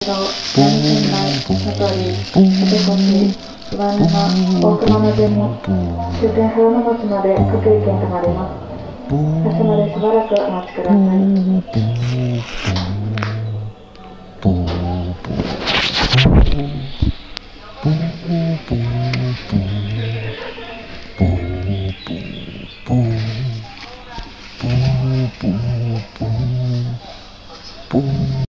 町、南仙台、名取、館越、岩沼、大熊の順に終点葉山町まで各駅に停まります。発車までしばらくお待ちください。